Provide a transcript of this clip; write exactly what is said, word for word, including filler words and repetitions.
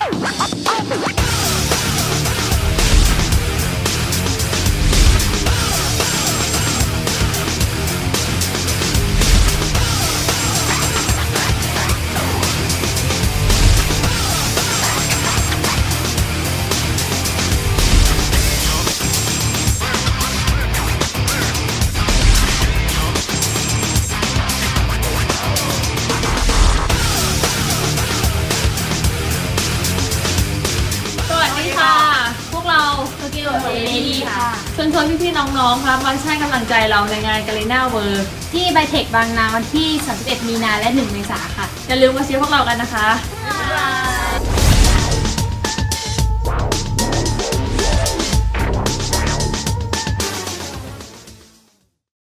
เชิญชวนพี่ๆน้องๆครับมาให้กำลังใจเราในงานกาลิน่าเวิร์ที่ไบเทคบางนาวันที่สามสิบเอ็ดมีนาและหนึ่งเมษายนค่ะอย่าลืมมาเชียร์พวกเรากันนะคะ